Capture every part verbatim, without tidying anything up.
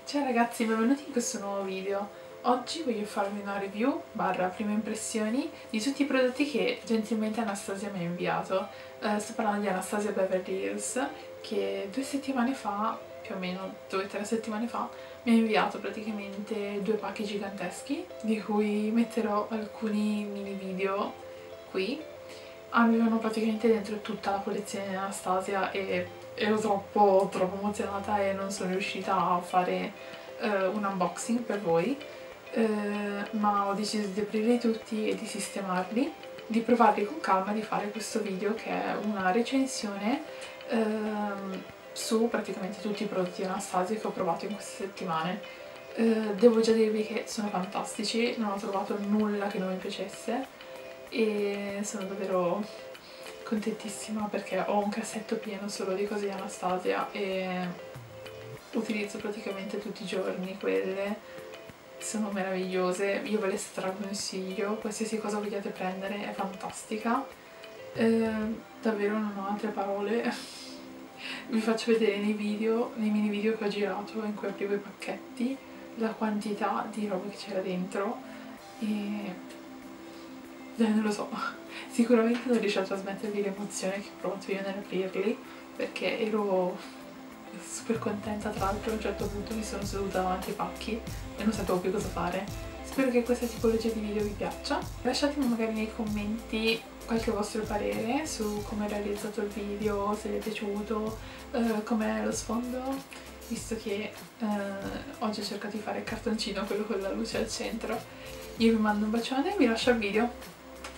Ciao ragazzi, benvenuti in questo nuovo video. Oggi voglio farvi una review barra prime impressioni di tutti i prodotti che gentilmente Anastasia mi ha inviato. Uh, sto parlando di Anastasia Beverly Hills, che due settimane fa, più o meno due o tre settimane fa, mi ha inviato praticamente due pacchi giganteschi, di cui metterò alcuni mini video qui. Avevano praticamente dentro tutta la collezione di Anastasia e ero troppo, troppo emozionata e non sono riuscita a fare uh, un unboxing per voi, uh, ma ho deciso di aprirli tutti e di sistemarli, di provarli con calma, di fare questo video che è una recensione uh, su praticamente tutti i prodotti di Anastasia che ho provato in queste settimane. Uh, devo già dirvi che sono fantastici, non ho trovato nulla che non mi piacesse e sono davvero contentissima perché ho un cassetto pieno solo di cose di Anastasia e utilizzo praticamente tutti i giorni quelle, sono meravigliose, io ve le straconsiglio, qualsiasi cosa vogliate prendere è fantastica, eh, davvero non ho altre parole. Vi faccio vedere nei video, nei mini video che ho girato in cui aprivo i pacchetti, la quantità di roba che c'era dentro e eh, non lo so, sicuramente non riesco a trasmettervi l'emozione che ho provato io nell'aprirli perché ero super contenta. Tra l'altro a un certo punto mi sono seduta davanti ai pacchi e non sapevo più cosa fare. Spero che questa tipologia di video vi piaccia. Lasciatemi magari nei commenti qualche vostro parere su come è realizzato il video, se vi è piaciuto, eh, com'è lo sfondo, visto che eh, oggi ho cercato di fare il cartoncino, quello con la luce al centro. Io vi mando un bacione e vi lascio al video.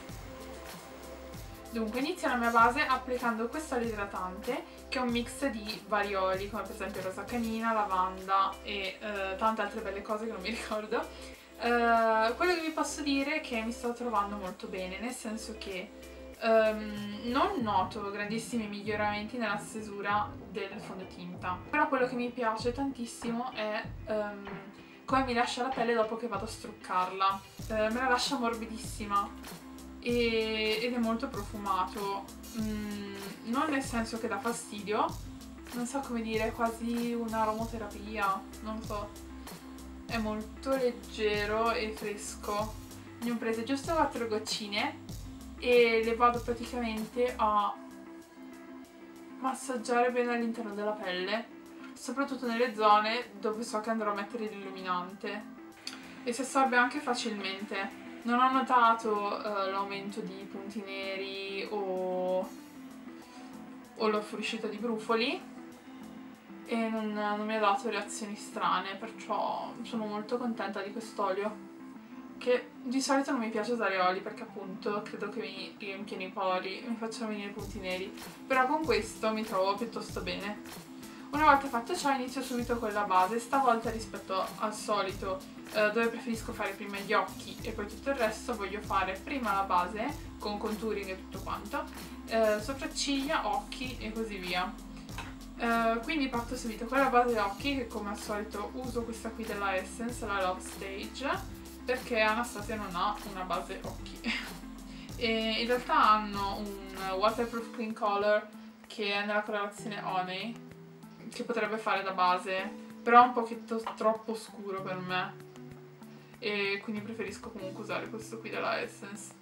Dunque, inizio la mia base applicando questo olio idratante che è un mix di vari oli, come per esempio rosa canina, lavanda e eh, tante altre belle cose che non mi ricordo. Uh, quello che vi posso dire è che mi sto trovando molto bene, nel senso che um, non noto grandissimi miglioramenti nella stesura del fondotinta, però quello che mi piace tantissimo è um, come mi lascia la pelle dopo che vado a struccarla. Uh, me la lascia morbidissima e, ed è molto profumato, mm, non nel senso che dà fastidio, non so come dire, quasi un'aromoterapia, non so, è molto leggero e fresco. Ne ho prese giusto quattro goccine e le vado praticamente a massaggiare bene all'interno della pelle, soprattutto nelle zone dove so che andrò a mettere l'illuminante, e si assorbe anche facilmente. Non ho notato uh, l'aumento di punti neri o, o la fuoriuscita di brufoli e non, non mi ha dato reazioni strane, perciò sono molto contenta di quest'olio, che di solito non mi piace usare oli perché appunto credo che mi riempiano i pori, mi facciano venire punti neri, però con questo mi trovo piuttosto bene. Una volta fatto ciò inizio subito con la base, stavolta rispetto al solito eh, dove preferisco fare prima gli occhi e poi tutto il resto voglio fare prima la base con contouring e tutto quanto, eh, sopracciglia, occhi e così via. Uh, quindi parto subito con la base occhi, che come al solito uso questa qui della Essence, la Love Stage, perché Anastasia non ha una base occhi. E in realtà hanno un Waterproof Clean Color che è nella colorazione Honey, che potrebbe fare da base, però è un pochetto troppo scuro per me e quindi preferisco comunque usare questo qui della Essence.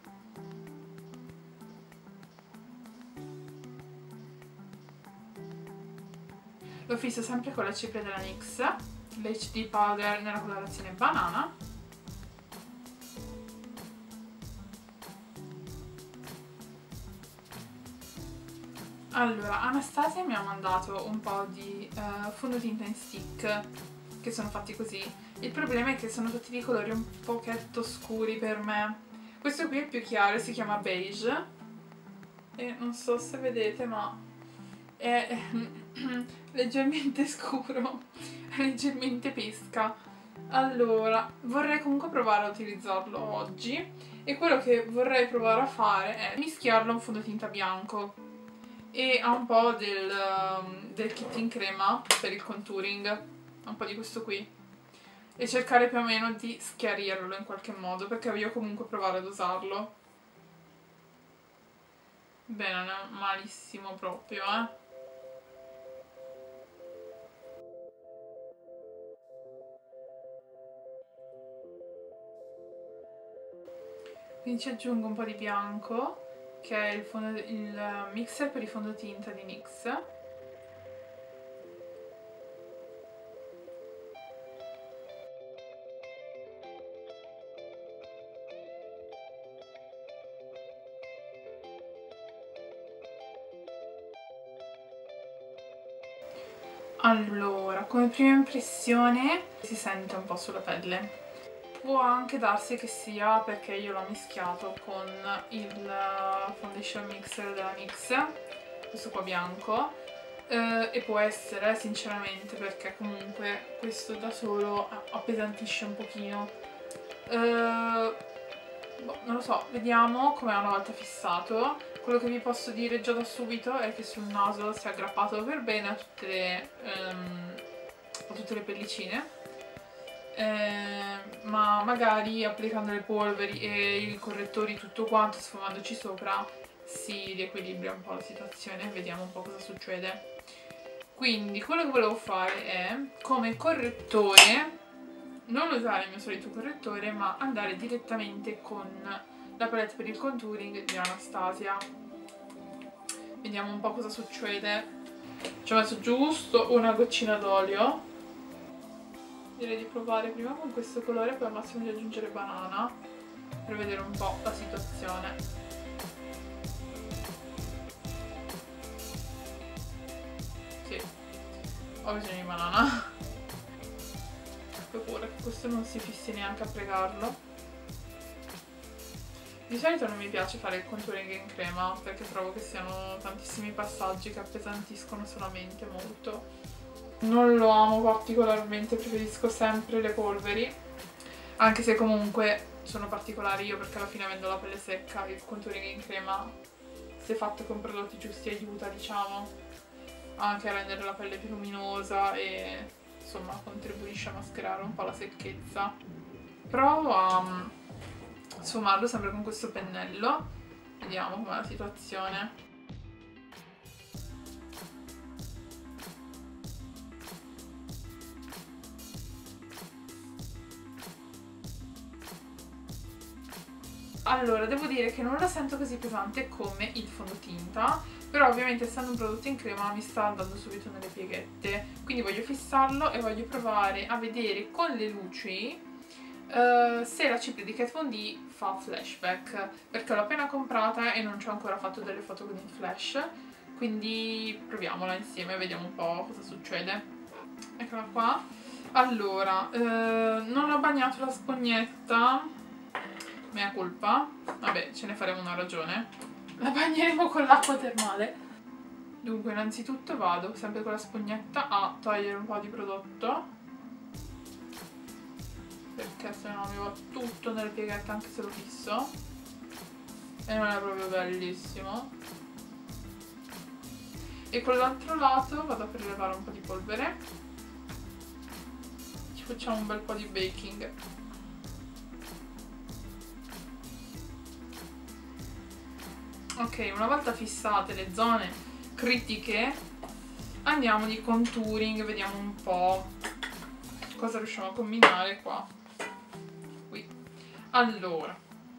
Lo fisso sempre con la cipria della NYX, l'H D Powder nella colorazione banana. Allora, Anastasia mi ha mandato un po' di uh, fondotinta in stick, che sono fatti così. Il problema è che sono tutti di colori un pochetto scuri per me. Questo qui è più chiaro, si chiama beige, e non so se vedete ma è leggermente scuro, leggermente pesca. Allora, vorrei comunque provare a utilizzarlo oggi e quello che vorrei provare a fare è mischiarlo a un fondotinta bianco e a un po' del, del kit in crema per il contouring, un po' di questo qui, e cercare più o meno di schiarirlo in qualche modo, perché voglio comunque provare ad usarlo. Beh, non è malissimo proprio, eh. Quindi ci aggiungo un po' di bianco, che è il, fondo, il mixer per i fondotinta di NYX. Allora, come prima impressione si sente un po' sulla pelle. Può anche darsi che sia perché io l'ho mischiato con il foundation mixer della NYX, questo qua bianco, eh, e può essere sinceramente perché comunque questo da solo appesantisce un pochino. Eh, boh, non lo so, vediamo com'è una volta fissato. Quello che vi posso dire già da subito è che sul naso si è aggrappato per bene a tutte le, um, a tutte le pellicine. Eh, ma magari applicando le polveri e i correttori tutto quanto, sfumandoci sopra, si riequilibra un po' la situazione. Vediamo un po' cosa succede. Quindi quello che volevo fare è, come correttore, non usare il mio solito correttore, ma andare direttamente con la palette per il contouring di Anastasia. Vediamo un po' cosa succede. Ci ho messo giusto una goccina d'olio. Direi di provare prima con questo colore, poi al massimo di aggiungere banana per vedere un po' la situazione. Sì, ho bisogno di banana. Ho paura che questo non si fissi neanche a pregarlo. Di solito non mi piace fare il contouring in crema perché trovo che siano tantissimi passaggi che appesantiscono solamente molto. Non lo amo particolarmente, preferisco sempre le polveri, anche se comunque sono particolari io perché alla fine, avendo la pelle secca, il contouring in crema, se fatto con prodotti giusti, aiuta, diciamo, anche a rendere la pelle più luminosa e insomma contribuisce a mascherare un po' la secchezza. Provo a sfumarlo sempre con questo pennello, vediamo com'è la situazione. Allora, devo dire che non lo sento così pesante come il fondotinta, però ovviamente essendo un prodotto in crema mi sta andando subito nelle pieghette, quindi voglio fissarlo e voglio provare a vedere con le luci uh, se la cipria di Kat Von D fa flashback, perché l'ho appena comprata e non ci ho ancora fatto delle foto con il flash, quindi proviamola insieme e vediamo un po' cosa succede. Eccola qua. Allora, uh, non ho bagnato la spugnetta, mea colpa, vabbè, ce ne faremo una ragione. La bagneremo con l'acqua termale. Dunque, innanzitutto vado sempre con la spugnetta a togliere un po' di prodotto, perché se no mi va tutto nelle pieghette anche se lo fisso e non è proprio bellissimo. E con l'altro lato vado a prelevare un po' di polvere, ci facciamo un bel po' di baking. Ok, una volta fissate le zone critiche andiamo di contouring, vediamo un po' cosa riusciamo a combinare qua. Qui. Allora,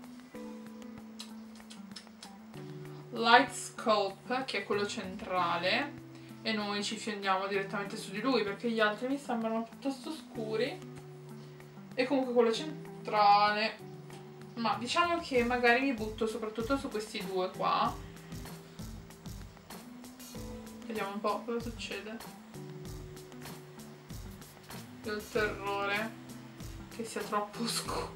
Light Sculpt, che è quello centrale, e noi ci fiondiamo direttamente su di lui perché gli altri mi sembrano piuttosto scuri, e comunque quello centrale. Ma diciamo che magari mi butto soprattutto su questi due qua. Vediamo un po' cosa succede. Io ho il terrore che sia troppo scuro.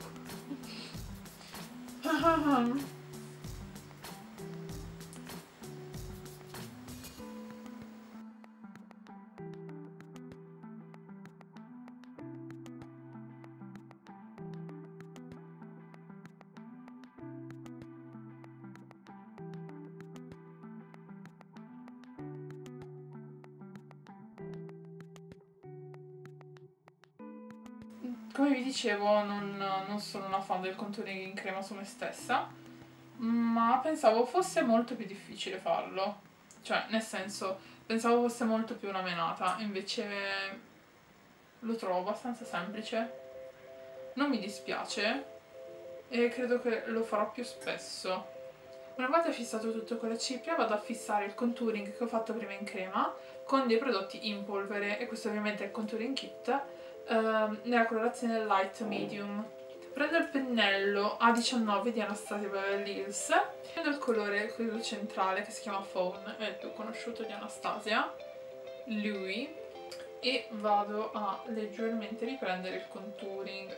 Come vi dicevo, non, non sono una fan del contouring in crema su me stessa, ma pensavo fosse molto più difficile farlo. Cioè, nel senso, pensavo fosse molto più una menata, invece lo trovo abbastanza semplice. Non mi dispiace, e credo che lo farò più spesso. Una volta fissato tutto con la cipria vado a fissare il contouring che ho fatto prima in crema con dei prodotti in polvere, e questo ovviamente è il contouring kit ehm, nella colorazione light medium. Prendo il pennello A diciannove di Anastasia Beverly Hills, prendo il colore, quello centrale, che si chiama Fawn, è il più conosciuto di Anastasia, lui, e vado a leggermente riprendere il contouring.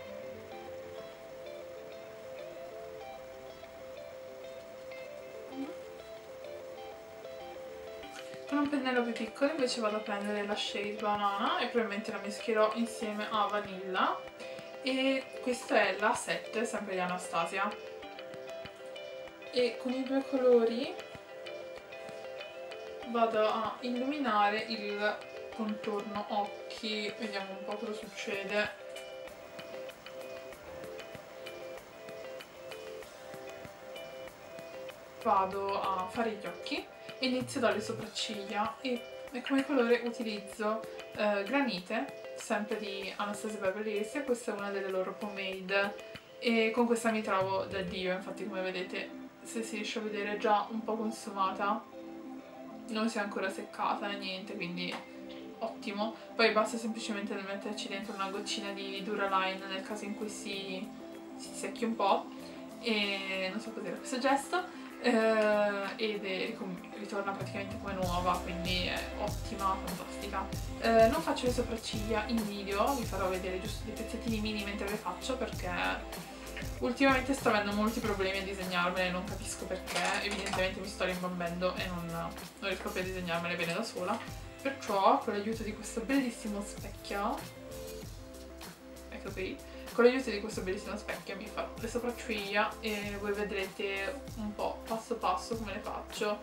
Con un pennello più piccolo invece vado a prendere la shade Banana e probabilmente la mischierò insieme a Vanilla, e questa è la sette, sempre di Anastasia, e con i due colori vado a illuminare il contorno occhi, vediamo un po' cosa succede. Vado a fare gli occhi e inizio dalle sopracciglia, e, e come colore utilizzo eh, Granite, sempre di Anastasia Beverly Hills, e questa è una delle loro pomade e con questa mi trovo da Dio. Infatti, come vedete, se si riesce a vedere, è già un po' consumata, non si è ancora seccata né niente, quindi ottimo. Poi basta semplicemente metterci dentro una goccina di Duraline nel caso in cui si, si secchi un po', e non so cos'era questo gesto. Uh, ed è, ritorna praticamente come nuova, quindi è ottima, fantastica. Uh, non faccio le sopracciglia in video, vi farò vedere giusto dei pezzettini mini mentre le faccio, perché ultimamente sto avendo molti problemi a disegnarmele, non capisco perché, evidentemente mi sto rimbambendo e non, non riesco più a disegnarmele bene da sola, perciò con l'aiuto di questo bellissimo specchio, ecco qui, con l'aiuto di questo bellissimo specchio mi farò le sopracciglia e voi vedrete un po' passo passo come le faccio.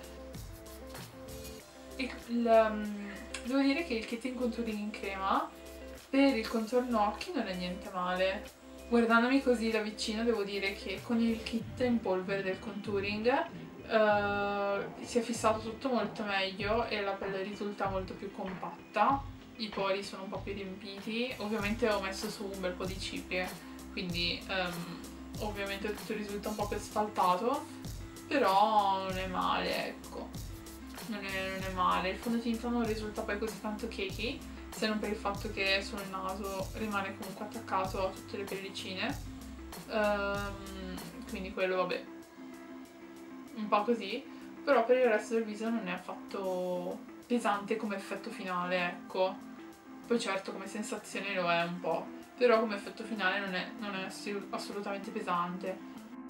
Il, il, um, devo dire che il kit in contouring in crema per il contorno occhi non è niente male. Guardandomi così da vicino devo dire che con il kit in polvere del contouring uh, si è fissato tutto molto meglio e la pelle risulta molto più compatta. I pori sono un po' più riempiti, ovviamente ho messo su un bel po' di ciprie, quindi um, ovviamente tutto risulta un po' più asfaltato, però non è male, ecco, non è, non è male. Il fondotinta non risulta poi così tanto cakey, se non per il fatto che sul naso rimane comunque attaccato a tutte le pellicine, um, quindi quello vabbè, un po' così, però per il resto del viso non è affatto pesante come effetto finale, ecco. Poi certo come sensazione lo è un po', però come effetto finale non è, non è assolutamente pesante.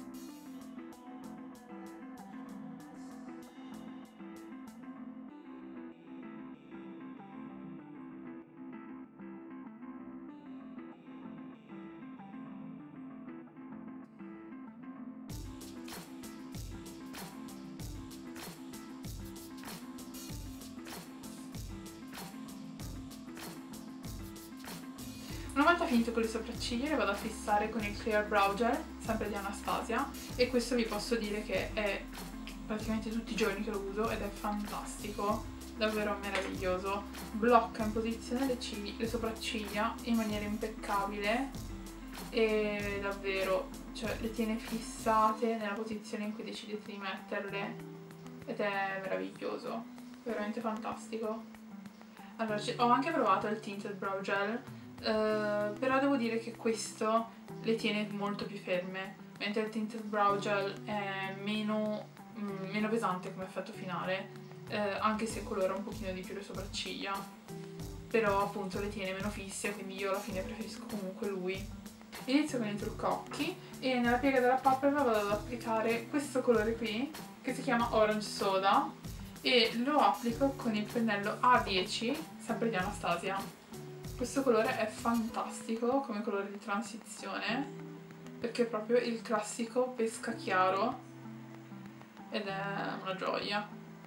Una volta finito con le sopracciglia le vado a fissare con il Clear Brow Gel, sempre di Anastasia, e questo vi posso dire che è praticamente tutti i giorni che lo uso ed è fantastico, davvero meraviglioso. Blocca in posizione le, le sopracciglia in maniera impeccabile e davvero, cioè, le tiene fissate nella posizione in cui decidete di metterle ed è meraviglioso, veramente fantastico. Allora, ho anche provato il Tinted Brow Gel, Uh, però devo dire che questo le tiene molto più ferme, mentre il Tinted Brow Gel è meno, mm, meno pesante come effetto finale, uh, anche se colora un pochino di più le sopracciglia, però appunto le tiene meno fisse, quindi io alla fine preferisco comunque lui. Inizio con i trucco occhi e nella piega della palpebra vado ad applicare questo colore qui che si chiama Orange Soda e lo applico con il pennello A dieci, sempre di Anastasia. Questo colore è fantastico come colore di transizione perché è proprio il classico pesca chiaro ed è una gioia.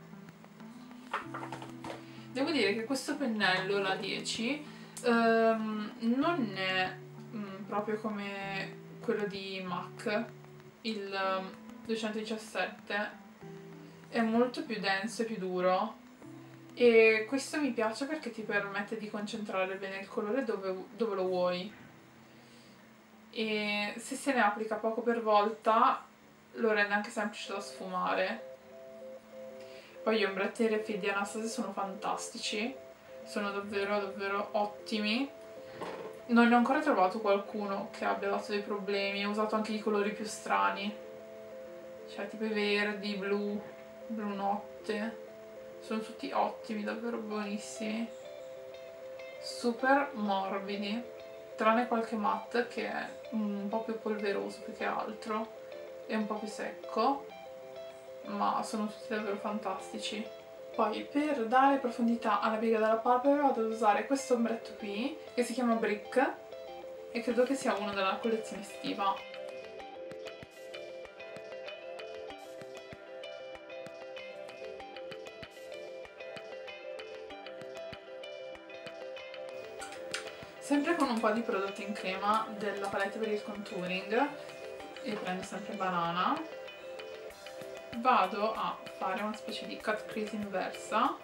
Devo dire che questo pennello, la dieci, um, non è um, proprio come quello di MAC, il um, duecentodiciassette, è molto più denso e più duro. E questo mi piace perché ti permette di concentrare bene il colore dove, dove lo vuoi. e se se ne applica poco per volta lo rende anche semplice da sfumare. Poi gli ombretti R F di Anastasia sono fantastici, sono davvero davvero ottimi. Non ne ho ancora trovato qualcuno che abbia dato dei problemi, ho usato anche i colori più strani, cioè tipo i verdi, blu, blu notte, sono tutti ottimi, davvero buonissimi, super morbidi, tranne qualche matte che è un po' più polveroso più che altro e un po' più secco, ma sono tutti davvero fantastici. Poi per dare profondità alla piega della palpebra vado ad usare questo ombretto qui che si chiama Brick e credo che sia uno della collezione estiva. Sempre con un po' di prodotti in crema della palette per il contouring, e prendo sempre Banana, vado a fare una specie di cut crease inversa.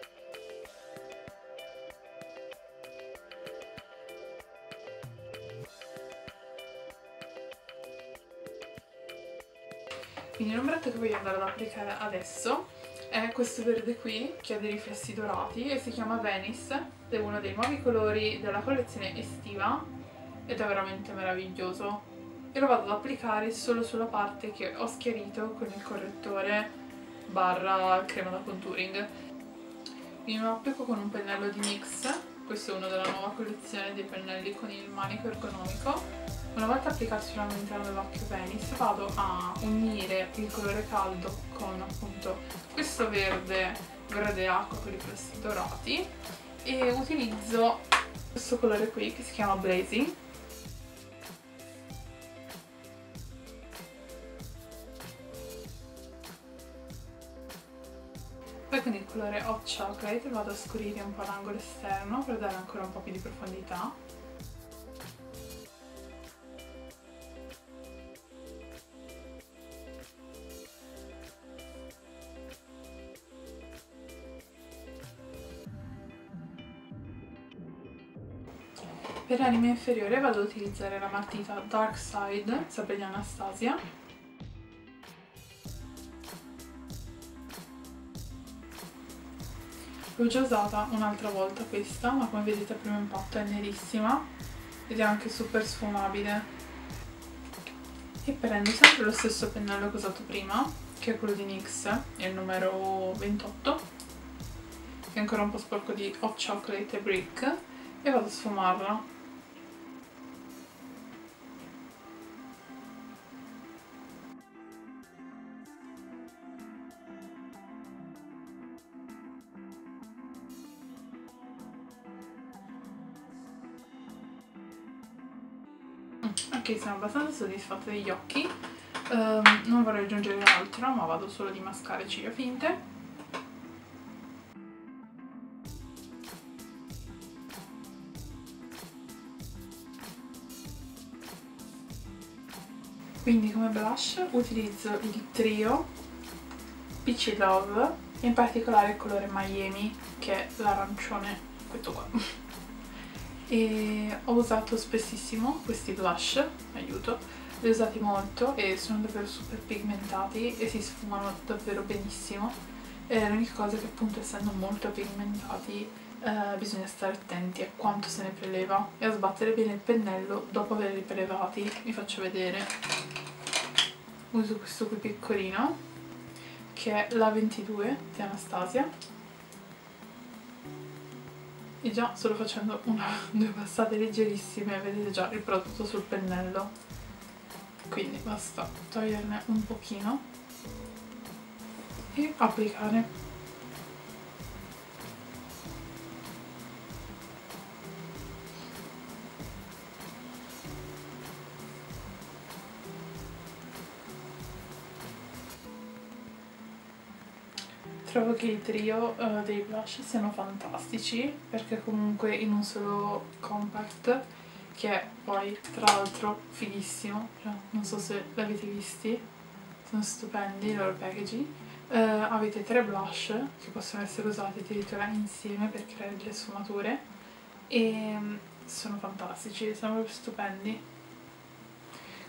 Quindi l'ombretto che voglio andare ad applicare adesso è questo verde qui che ha dei riflessi dorati e si chiama Venice, è uno dei nuovi colori della collezione estiva ed è veramente meraviglioso. E lo vado ad applicare solo sulla parte che ho schiarito con il correttore barra crema da contouring. Quindi lo applico con un pennello di NYX, questo è uno della nuova collezione dei pennelli con il manico ergonomico. Una volta applicato sull'interno dell'occhio Venice vado a unire il colore caldo con appunto questo verde, verde acqua con i riflessi dorati e utilizzo questo colore qui che si chiama Blazing. Poi con il colore Hot Chocolate vado a scurire un po' l'angolo esterno per dare ancora un po' più di profondità. Per l'anima inferiore vado ad utilizzare la matita Dark Side, sempre di Anastasia. L'ho già usata un'altra volta questa, ma come vedete al primo impatto è nerissima ed è anche super sfumabile. E prendo sempre lo stesso pennello che ho usato prima, che è quello di NYX, è il numero ventotto, che è ancora un po' sporco di Hot Chocolate e Brick, e vado a sfumarla. Ok, sono abbastanza soddisfatta degli occhi, um, non vorrei aggiungere altro, ma vado solo di mascara e ciglia finte. Quindi come blush utilizzo il trio Peachy Love, in particolare il colore Miami, che è l'arancione, questo qua. E ho usato spessissimo questi blush, aiuto, li ho usati molto e sono davvero super pigmentati e si sfumano davvero benissimo. L'unica cosa è che appunto essendo molto pigmentati eh, bisogna stare attenti a quanto se ne preleva e a sbattere bene il pennello dopo averli prelevati. Vi faccio vedere. Uso questo qui piccolino che è la ventidue di Anastasia. E già solo facendo una, due passate leggerissime vedete già il prodotto sul pennello, quindi basta toglierne un pochino e applicare. Trovo che il trio uh, dei blush siano fantastici perché comunque in un solo compact, che è poi tra l'altro fighissimo, cioè, non so se l'avete visti, sono stupendi i loro packaging. Uh, avete tre blush che possono essere usati addirittura insieme per creare delle sfumature e um, sono fantastici, sono proprio stupendi.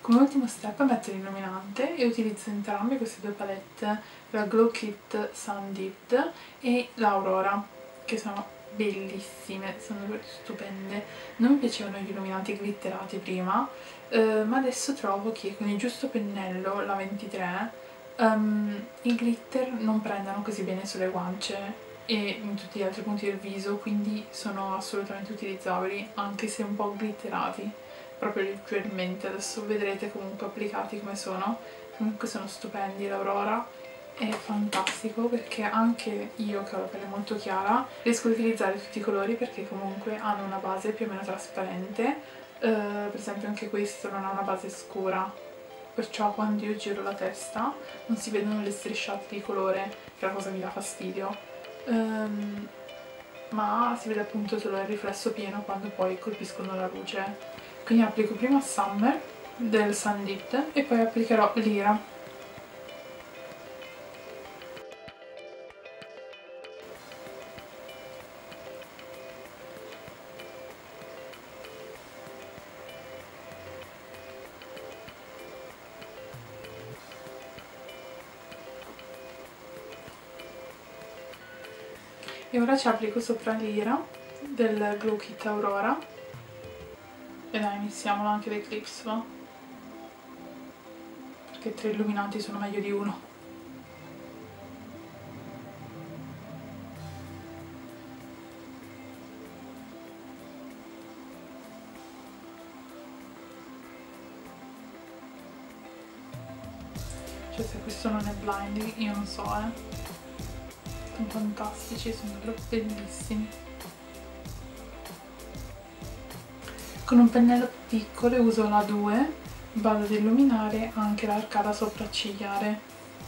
Come ultimo step metto l'illuminante e utilizzo entrambe queste due palette, la Glow Kit Sun Dipped e l'Aurora, che sono bellissime, sono stupende. Non mi piacevano gli illuminanti glitterati prima, eh, ma adesso trovo che con il giusto pennello, la ventitré, um, i glitter non prendano così bene sulle guance e in tutti gli altri punti del viso, quindi sono assolutamente utilizzabili, anche se un po' glitterati, proprio leggermente. Adesso vedrete comunque applicati come sono. Comunque sono stupendi. L'Aurora è fantastico perché anche io, che ho la pelle molto chiara, riesco ad utilizzare tutti i colori perché comunque hanno una base più o meno trasparente. Uh, per esempio anche questo non ha una base scura, perciò quando io giro la testa non si vedono le strisciate di colore, che è la cosa che mi dà fastidio. Um, ma si vede appunto solo il riflesso pieno quando poi colpiscono la luce. Quindi applico prima Summer del Sun Dipped e poi applicherò l'Ira. E ora ci applico sopra l'Ira del Glow Kit Aurora. E dai, iniziamolo anche dai clips, va? Perché tre illuminanti sono meglio di uno. Cioè, se questo non è blinding, io non so, eh. Sono fantastici, sono proprio bellissimi. Con un pennello più piccolo uso la due, vado ad illuminare anche l'arcata sopraccigliare.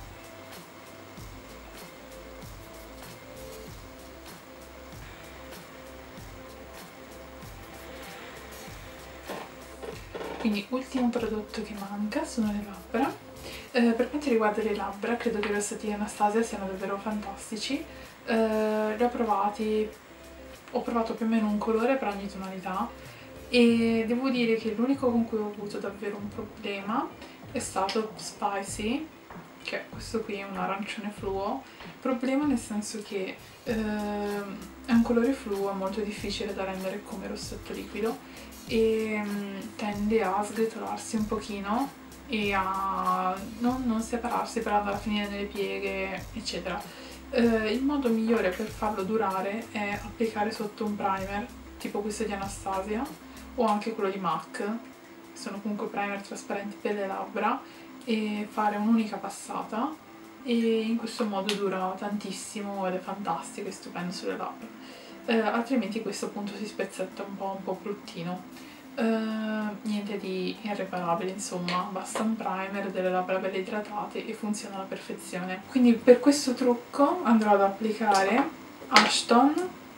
Quindi ultimo prodotto che manca sono le labbra. Eh, per quanto riguarda le labbra, credo che i rossetti di Anastasia siano davvero fantastici. Eh, li ho provati, ho provato più o meno un colore per ogni tonalità e devo dire che l'unico con cui ho avuto davvero un problema è stato Spicy, che è questo qui, è un arancione fluo. Problema nel senso che eh, è un colore fluo molto difficile da rendere come rossetto liquido e mh, tende a sgretolarsi un pochino e a non, non separarsi per andare a finire nelle pieghe, eccetera. Eh, il modo migliore per farlo durare è applicare sotto un primer, tipo questo di Anastasia, o anche quello di MAC, sono comunque primer trasparenti per le labbra, e fare un'unica passata, e in questo modo dura tantissimo ed è fantastico e stupendo sulle labbra. Eh, altrimenti questo appunto si spezzetta un po', un po' bruttino. Uh, niente di irreparabile, insomma, basta un primer, delle labbra belle idratate e funziona alla perfezione. Quindi per questo trucco andrò ad applicare Ashton,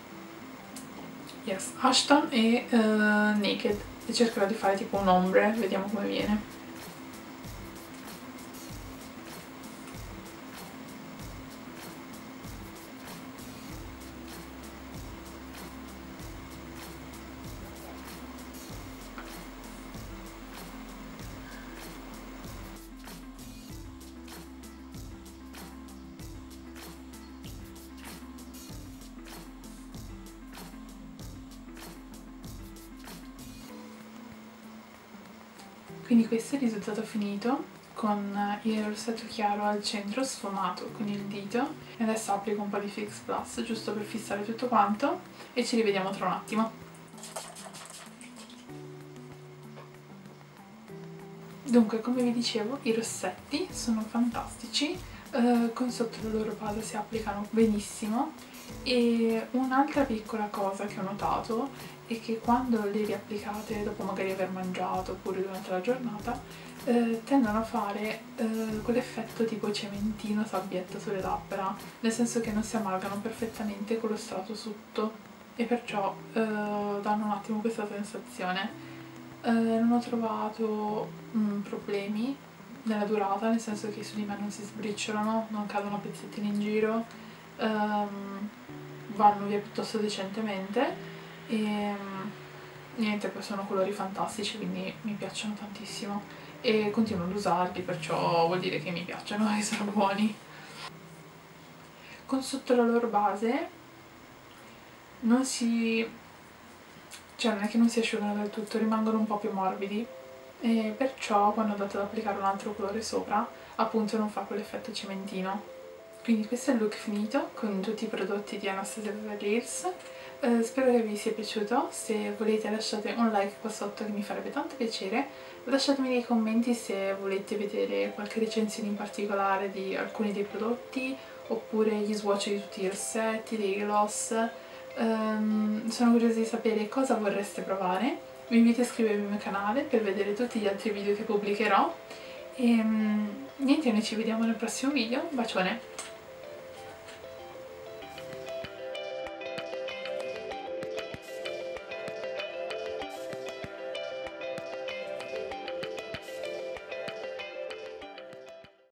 yes, Ashton e uh, Naked, e cercherò di fare tipo un ombre, vediamo come viene. Quindi questo è il risultato finito, con il rossetto chiaro al centro sfumato con il dito, e adesso applico un po' di Fix Plus giusto per fissare tutto quanto e ci rivediamo tra un attimo. Dunque, come vi dicevo, i rossetti sono fantastici, eh, con sotto la loro base si applicano benissimo, e un'altra piccola cosa che ho notato è che quando li riapplicate dopo magari aver mangiato oppure durante la giornata eh, tendono a fare eh, quell'effetto tipo cementino sabbietta sulle labbra, nel senso che non si amalgano perfettamente con lo strato sotto e perciò eh, danno un attimo questa sensazione. Eh, non ho trovato mm, problemi nella durata, nel senso che su di me non si sbriciolano, non cadono pezzettini in giro, ehm, vanno via piuttosto decentemente e niente, poi sono colori fantastici, quindi mi piacciono tantissimo. e continuo ad usarli, perciò vuol dire che mi piacciono e sono buoni. Con sotto la loro base non si... cioè non è che non si asciugano del tutto, rimangono un po' più morbidi e perciò quando ho dato ad applicare un altro colore sopra appunto non fa quell'effetto cementino. Quindi questo è il look finito con tutti i prodotti di Anastasia Beverly Hills. Eh, spero che vi sia piaciuto, se volete lasciate un like qua sotto che mi farebbe tanto piacere, lasciatemi nei commenti se volete vedere qualche recensione in particolare di alcuni dei prodotti oppure gli swatch di tutti i rossetti, dei gloss. Um, sono curiosa di sapere cosa vorreste provare. Vi invito a iscrivervi al mio canale per vedere tutti gli altri video che pubblicherò e um, niente, noi ci vediamo nel prossimo video, un bacione!